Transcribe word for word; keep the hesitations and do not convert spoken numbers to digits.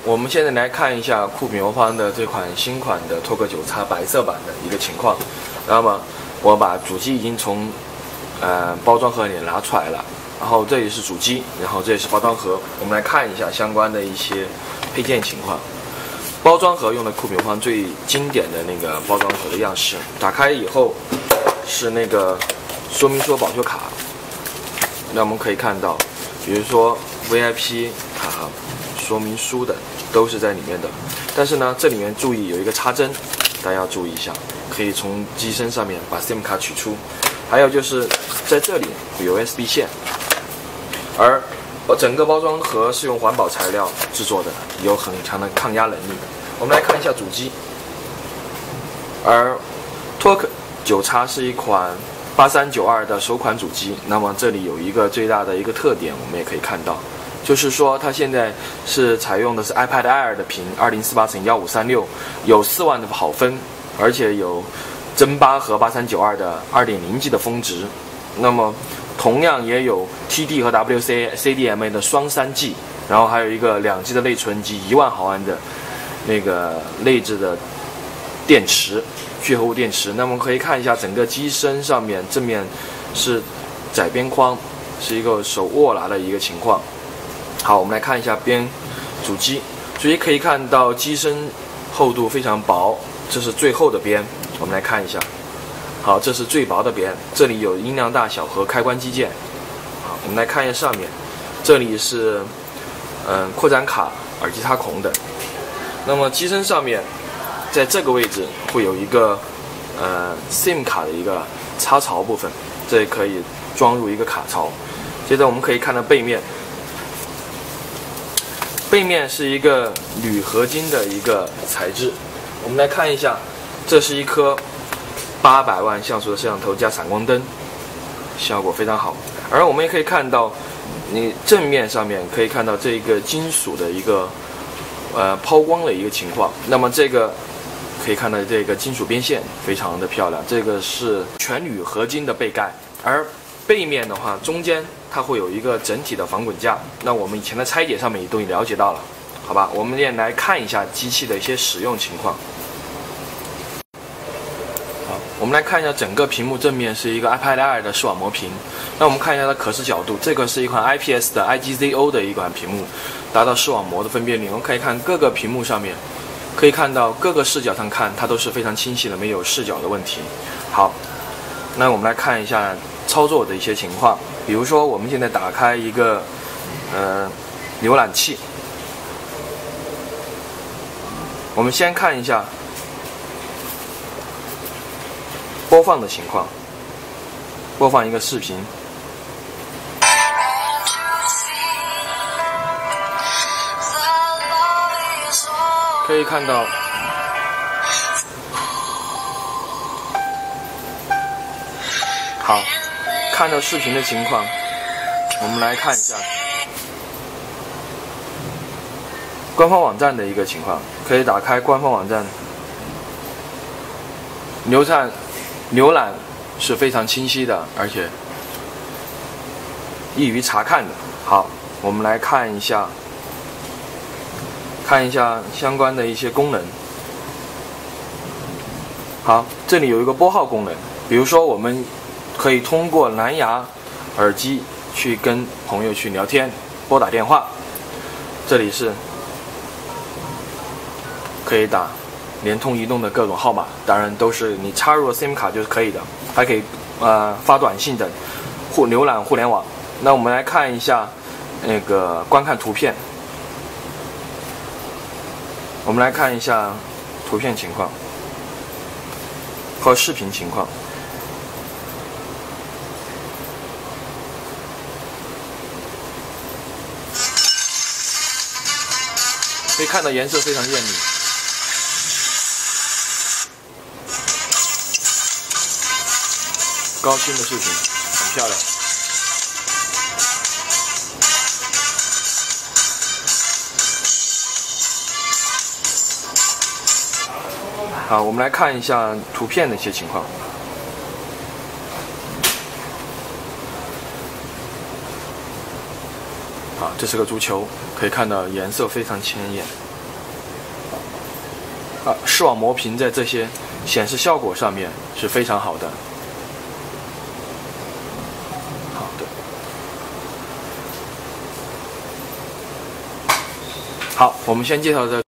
我们现在来看一下酷比魔方的这款新款的托克九叉白色版的一个情况。那么我把主机已经从呃包装盒里拿出来了，然后这里是主机，然后这里是包装盒。我们来看一下相关的一些配件情况。包装盒用的酷比魔方最经典的那个包装盒的样式，打开以后是那个说明书保修卡。那我们可以看到，比如说 V I P 卡、说明书的都是在里面的。但是呢，这里面注意有一个插针，大家要注意一下，可以从机身上面把 SIM 卡取出。还有就是在这里有 U S B 线，而整个包装盒是用环保材料制作的，有很强的抗压能力。我们来看一下主机，而托克九叉是一款八三九二的首款主机。那么这里有一个最大的一个特点，我们也可以看到，就是说它现在是采用的是 iPad Air 的屏，二零四八乘一五三六，有四万的跑分，而且有真八和八三九二的 二点零 G 的峰值。那么同样也有 T D 和 W C C D M A 的双三 G， 然后还有一个两 G 的内存及一万毫安的那个内置的电池，聚合物电池。那么可以看一下整个机身上面，正面是窄边框，是一个手握拿的一个情况。好，我们来看一下边主机，主机可以看到机身厚度非常薄，这是最厚的边。我们来看一下。好，这是最薄的边，这里有音量大小和开关机键。好，我们来看一下上面，这里是嗯扩展卡、耳机插孔等。那么机身上面，在这个位置会有一个呃 SIM 卡的一个插槽部分，这里可以装入一个卡槽。接着我们可以看到背面，背面是一个铝合金的一个材质。我们来看一下，这是一颗八百万像素的摄像头加闪光灯，效果非常好。而我们也可以看到，你正面上面可以看到这个金属的一个呃抛光的一个情况。那么这个可以看到这个金属边线非常的漂亮，这个是全铝合金的背盖。而背面的话，中间它会有一个整体的防滚架。那我们以前的拆解上面也都已了解到了，好吧？我们也来看一下机器的一些使用情况。我们来看一下整个屏幕正面是一个 iPad Air 的视网膜屏。那我们看一下它可视角度，这个是一款 I P S 的 I G Z O 的一款屏幕，达到视网膜的分辨率。我们可以看各个屏幕上面，可以看到各个视角上看它都是非常清晰的，没有视角的问题。好，那我们来看一下操作的一些情况。比如说我们现在打开一个呃浏览器，我们先看一下播放的情况，播放一个视频。可以看到，好，看到视频的情况，我们来看一下官方网站的一个情况。可以打开官方网站，浏览浏览是非常清晰的，而且易于查看的。好，我们来看一下，看一下相关的一些功能。好，这里有一个拨号功能，比如说我们可以通过蓝牙耳机去跟朋友去聊天、拨打电话。这里是可以打联通、移动的各种号码，当然都是你插入了 SIM 卡就是可以的，还可以呃发短信等，互浏览互联网。那我们来看一下那个观看图片，我们来看一下图片情况和视频情况。可以看到颜色非常艳丽。高清的视频很漂亮。好，我们来看一下图片的一些情况。好，这是个足球，可以看到颜色非常鲜艳。 啊，视网膜屏在这些显示效果上面是非常好的。好的，好，我们先介绍这。